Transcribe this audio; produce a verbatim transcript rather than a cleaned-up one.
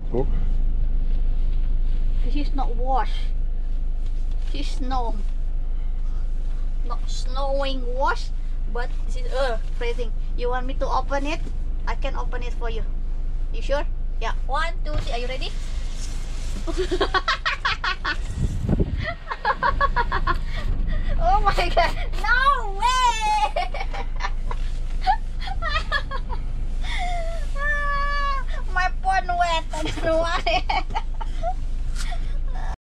Look. This is not wash. This is snow. Not snowing wash, but this is uh freezing. You want me to open it? I can open it for you. You sure? Yeah. One, two, three. Are you ready? Oh my god! No!